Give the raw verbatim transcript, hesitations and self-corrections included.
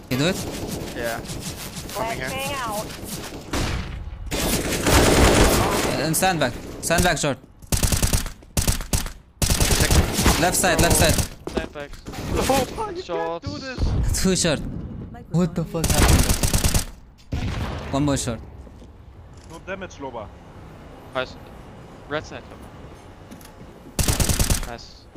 You do it? Yeah. Coming here. Out. And stand back. Stand back short. Left side, left side. Stand back. Oh, you Short. can't do this. Two short. What the fuck happened? One more short. No damage, Loba. Nice. Red side. Nice.